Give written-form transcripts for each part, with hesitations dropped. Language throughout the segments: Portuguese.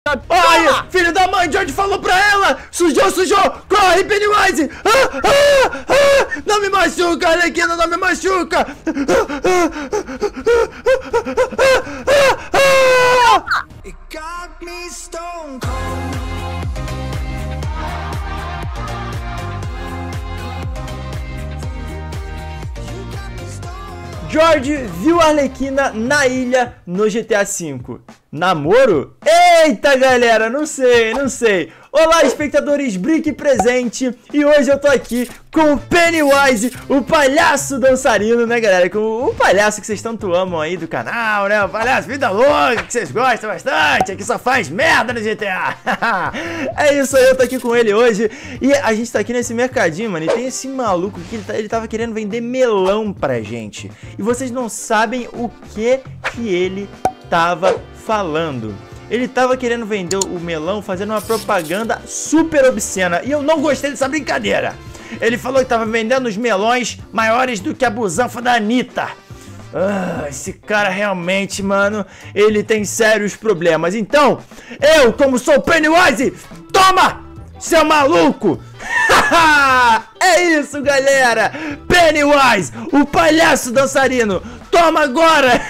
Ai, filho da mãe, George falou pra ela! Sujou, sujou! Corre, Pennywise! Não me machuca, Arlequina, não me machuca! It got me stone cold. George viu a Arlequina na ilha no GTA V. Namoro? Eita, galera, não sei. Olá, espectadores, Brick presente. E hoje eu tô aqui com o Pennywise, o palhaço dançarino, né, galera? Com o palhaço que vocês tanto amam aí do canal, né? O palhaço vida louca, que vocês gostam bastante, que só faz merda no GTA. É isso aí, eu tô aqui com ele hoje. E a gente tá aqui nesse mercadinho, mano, e tem esse maluco que ele tava querendo vender melão pra gente. E vocês não sabem o que ele tava falando. Ele tava querendo vender o melão fazendo uma propaganda super obscena. E eu não gostei dessa brincadeira. Ele falou que tava vendendo os melões maiores do que a busanfa da Anitta. Esse cara realmente, mano, ele tem sérios problemas. Então, eu, como sou o Pennywise, toma, seu maluco! É isso, galera! Pennywise, o palhaço dançarino, toma agora!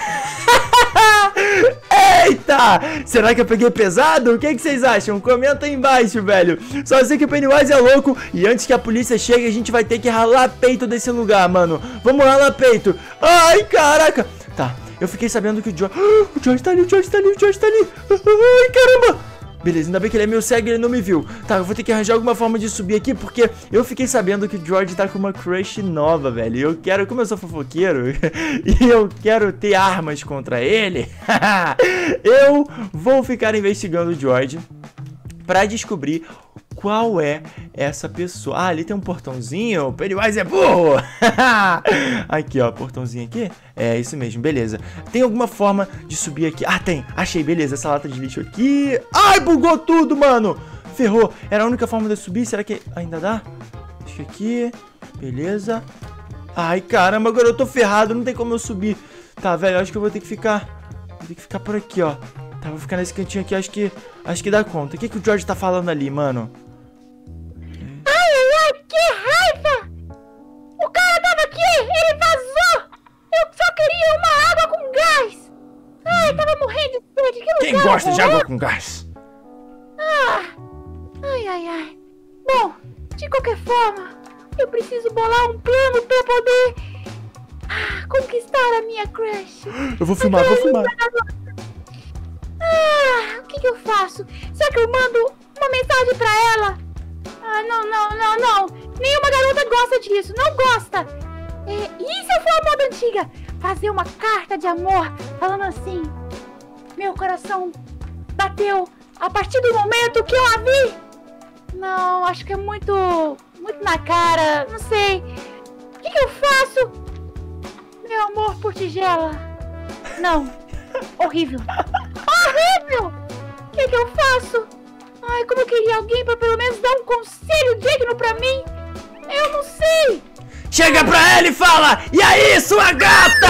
Eita! Será que eu peguei pesado? O que vocês acham? Comenta aí embaixo, velho. Só sei que o Pennywise é louco. E antes que a polícia chegue, a gente vai ter que ralar peito desse lugar, mano. Vamos ralar peito. Ai, caraca. Tá, eu fiquei sabendo que o George tá ali, Ai, caramba. Beleza, ainda bem que ele é meio cego e ele não me viu. Tá, eu vou ter que arranjar alguma forma de subir aqui, porque eu fiquei sabendo que o George tá com uma crush nova, velho. E eu quero, como eu sou fofoqueiro, e eu quero ter armas contra ele, eu vou ficar investigando o George pra descobrir qual é essa pessoa. Ah, ali tem um portãozinho. O Pennywise é burro. Aqui, ó, portãozinho aqui. É isso mesmo, beleza. Tem alguma forma de subir aqui? Ah, tem, achei, beleza. Essa lata de lixo aqui. Ai, bugou tudo, mano. Ferrou, era a única forma de eu subir. Será que ainda dá? Acho que aqui, beleza. Ai, caramba, agora eu tô ferrado. Não tem como eu subir. Tá, velho, acho que eu vou ter que ficar por aqui, ó. Tá, vou ficar nesse cantinho aqui, acho que dá conta. O que o George tá falando ali, mano? Ai, que raiva! O cara tava aqui, ele vazou! Eu só queria uma água com gás! Ai, tava morrendo de sede, que Quem gosta de água com gás? Ai. Bom, de qualquer forma, eu preciso bolar um plano pra poder conquistar a minha crush. Eu vou filmar. O que eu faço? Será que eu mando uma mensagem pra ela? Não. Nenhuma garota gosta disso, não gosta. E se eu for a moda antiga? Fazer uma carta de amor, falando assim: meu coração bateu a partir do momento que eu a vi. Não, acho que é muito na cara, não sei. O que eu faço? Meu amor por tigela. Não, horrível. O que eu faço? Ai, como eu queria alguém pra pelo menos dar um conselho digno pra mim. Eu não sei. Chega pra ela e fala: e aí, sua gata?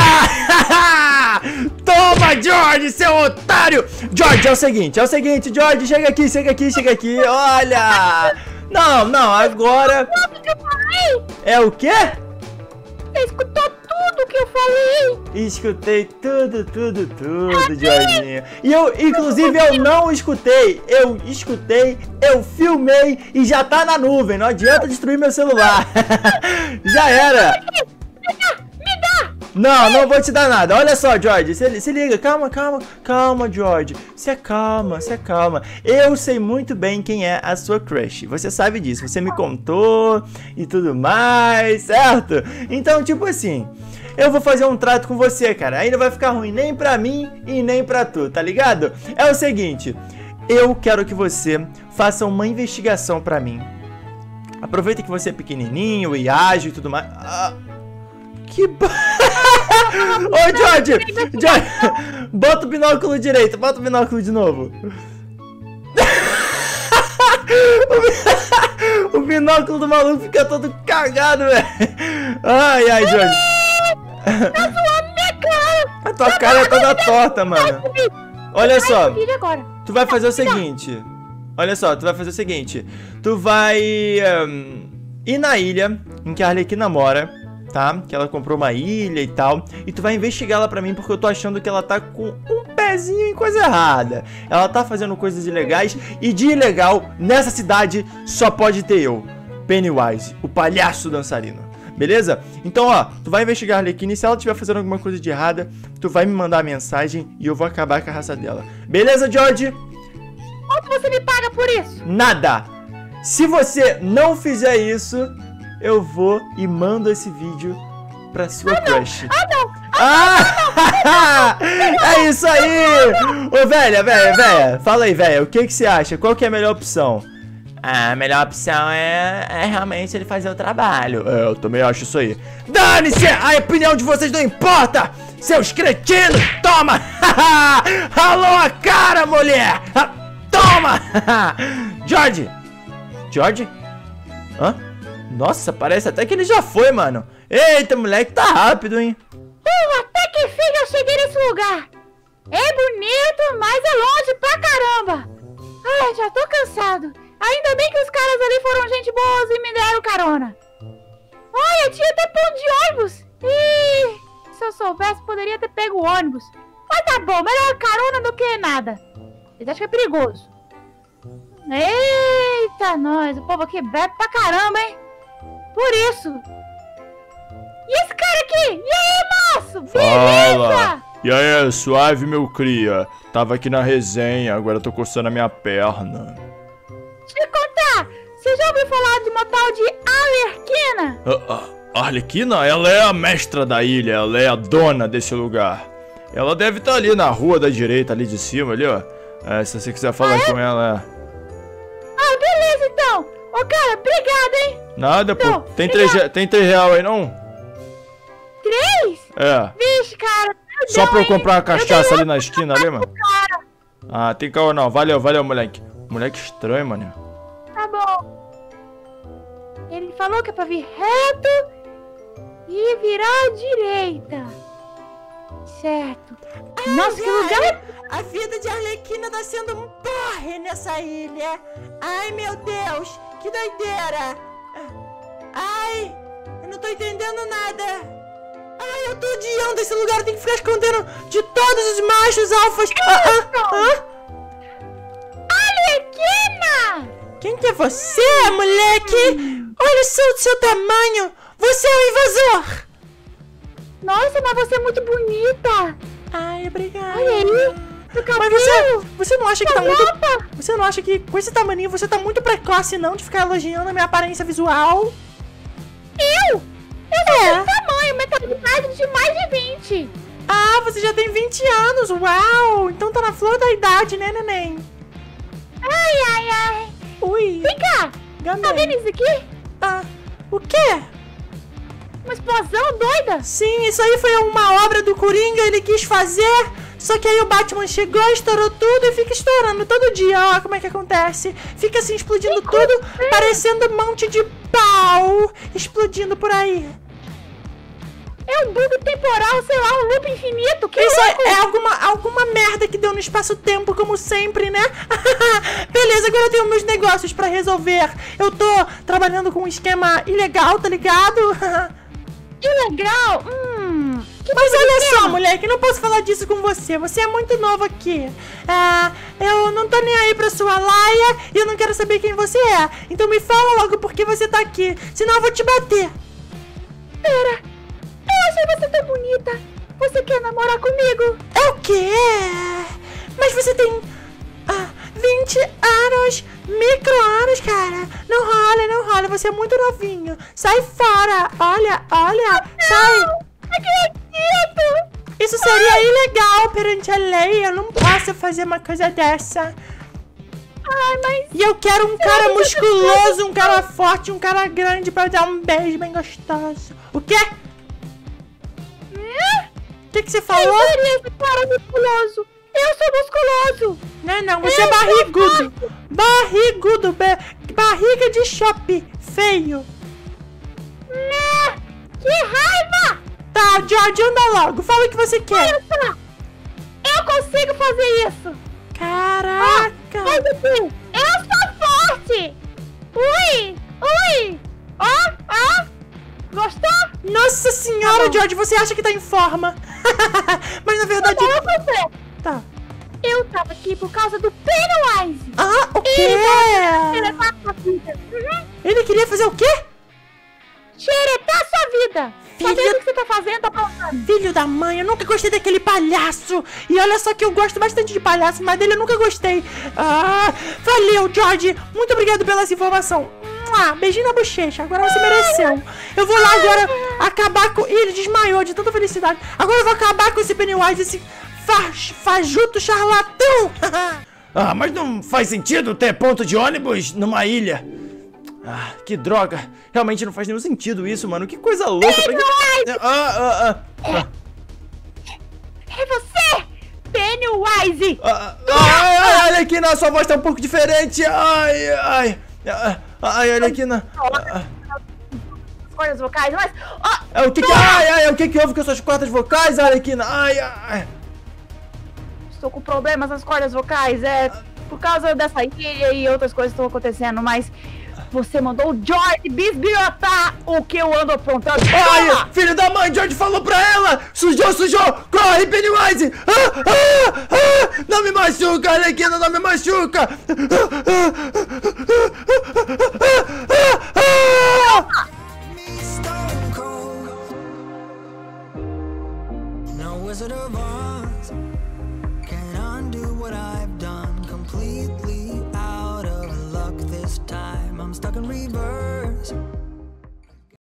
Toma, George, seu otário. George, é o seguinte, George, chega aqui. Olha. Não, agora. É o quê? Você escutou tudo que eu falei? Escutei tudo, Jorginho. E inclusive, eu não escutei. Eu escutei, eu filmei e já tá na nuvem. Não adianta destruir meu celular. Já era. Me dá. Não vou te dar nada. Olha só, George, se liga. Calma, George. Se acalma. Eu sei muito bem quem é a sua crush. Você sabe disso, você me contou e tudo mais, certo? Então, tipo assim, eu vou fazer um trato com você, cara. Aí não vai ficar ruim nem pra mim e nem pra tu, tá ligado? É o seguinte, eu quero que você faça uma investigação pra mim. Aproveita que você é pequenininho e ágil e tudo mais. Ô, George, bota o binóculo direito, bota o binóculo de novo. O binóculo do maluco fica todo cagado, velho. Ai, George. Tá zoando minha cara. A tua cara é toda torta, mano. Olha só. tu vai fazer o seguinte. Olha só, tu vai fazer o seguinte. Tu vai ir na ilha em que a Arlequina mora, tá? Que ela comprou uma ilha e tal. E tu vai investigar ela pra mim, porque eu tô achando que ela tá com um pezinho em coisa errada. Ela tá fazendo coisas ilegais. E de ilegal, nessa cidade, só pode ter eu, Pennywise, o palhaço dançarino. Beleza? Então, ó, tu vai investigar a Arlequina e se ela estiver fazendo alguma coisa de errada, tu vai me mandar a mensagem e eu vou acabar com a raça dela. Beleza, George? Quanto você me paga por isso? Nada! Se você não fizer isso, eu vou e mando esse vídeo pra sua crush. É isso aí! Ô, velha, fala aí, velha, o que você acha? Qual que é a melhor opção? A melhor opção é realmente ele fazer o trabalho. Eu também acho isso aí. Dane-se! A opinião de vocês não importa! Seus cretinos! Toma! Ralou a cara, mulher! Toma! George! George? Hã? Nossa, parece até que ele já foi, mano. Eita, moleque, tá rápido, hein? Até que enfim eu cheguei nesse lugar. É bonito, mas é longe pra caramba. Ai, já tô cansado. Ainda bem que os caras ali foram gente boas e me deram carona. Olha, tinha até ponto de ônibus. Ih, se eu soubesse, poderia ter pego o ônibus. Mas tá bom, melhor carona do que nada. Vocês acham que é perigoso? Eita, nós, o povo aqui bebe pra caramba, hein? Por isso. E esse cara aqui? E aí, moço? Beleza? Fala. E aí, suave, meu cria? Tava aqui na resenha, agora eu tô coçando a minha perna. Deixa eu contar. Você já ouviu falar de uma tal de Arlequina? A Arlequina? Ela é a mestra da ilha, ela é a dona desse lugar. Ela deve estar ali na rua da direita, ali de cima, ali, ó. Se você quiser falar com ela, beleza, então. Ô, cara, obrigado, hein? Nada, então, pô. Tem 3 real aí, não? 3? É. Vixe, cara. Só pra eu comprar uma cachaça ali na esquina, ali, mano? Ah, tem caô não. Valeu, moleque. Moleque estranho, mano. Tá bom. Ele falou que é pra vir reto e virar à direita. Certo. Nossa, que lugar... A vida de Arlequina tá sendo um porre nessa ilha. Ai, meu Deus, que doideira. Ai, eu não tô entendendo nada. Ai, eu tô odiando esse lugar, tem que ficar escondendo de todos os machos alfas. Arlequina! Quem que é você, moleque? Olha só o seu tamanho. Você é um invasor. Nossa, mas você é muito bonita. Ai, obrigada. Olha aí. Mas você não acha que tá muito... Você não acha que com esse tamaninho você tá muito precoce não de ficar elogiando a minha aparência visual? Eu sou desse tamanho, mentalidade de mais de 20. Ah, você já tem 20 anos, uau! Então tá na flor da idade, né, neném? Ai. Ui. Vem cá, tá vendo isso aqui? Ah, o quê? Uma explosão doida? Sim, isso aí foi uma obra do Coringa, ele quis fazer, só que aí o Batman chegou, estourou tudo e fica estourando todo dia, ó, como é que acontece? Fica assim, explodindo tudo, parecendo um monte de pau explodindo por aí. É um bug temporal, sei lá, um loop infinito, que isso louco! É alguma merda que deu no espaço-tempo, como sempre, né? Beleza, agora eu tenho meus negócios pra resolver. Eu tô trabalhando com um esquema ilegal, tá ligado? Ilegal? Mas olha só, moleque, não posso falar disso com você. Você é muito novo aqui. Eu não tô nem aí pra sua laia e eu não quero saber quem você é. Então me fala logo por que você tá aqui, senão eu vou te bater. Pera, eu achei você tão bonita. Você quer namorar comigo? É o quê? Mas você tem 20 anos, micro-anos, cara. Não rola, você é muito novinho. Sai fora, olha, sai. Não acredito. Isso seria ilegal perante a lei, eu não posso fazer uma coisa dessa. Mas... E eu quero um cara musculoso, um cara forte, um cara grande pra dar um beijo bem gostoso. O quê? O que você falou? Eu seria esse cara musculoso. Eu sou musculoso. Não, você é barrigudo. Barrigudo, barriga de shopping, feio. Que raiva! Tá, George, anda logo, fala o que você quer. Eu consigo fazer isso. Caraca! Sai daqui! Eu sou forte! Ui! Ui! Ó! Gostou? Nossa senhora, George, você acha que tá em forma? Mas na verdade... Tá. Eu tava aqui por causa do Pennywise! Ah, o quê? Xeretar sua vida! Ele queria fazer o quê? Xeretar sua vida! Filha- Tá vendo o que você tá fazendo? Tá falando? Filho da mãe, eu nunca gostei daquele palhaço. E olha só que eu gosto bastante de palhaço, mas dele eu nunca gostei. Ah, valeu, George. Muito obrigado pela essa informação. Beijinho na bochecha, agora você mereceu. Eu vou lá agora acabar com... Ih, ele desmaiou de tanta felicidade. Agora eu vou acabar com esse Pennywise, esse fajuto charlatão. Ah, mas não faz sentido ter ponto de ônibus numa ilha. Ah, que droga. Realmente não faz nenhum sentido isso, mano. Que coisa louca. É você! Pennywise! Olha aqui, sua voz tá um pouco diferente. Ai, olha aqui, Cordas vocais, mas... o que houve com suas cordas vocais, Arlequina? Estou com problemas nas cordas vocais, por causa dessa ilha e outras coisas que estão acontecendo, mas você mandou o George bisbilhotar o que eu ando aprontando. Ai, filho da mãe, George falou pra ela! Sujou! Corre, Pennywise! Não me machuca, Arlequina, não me machuca! Wizard of Oz can undo what I've done. Completely out of luck this time. I'm stuck in reverse.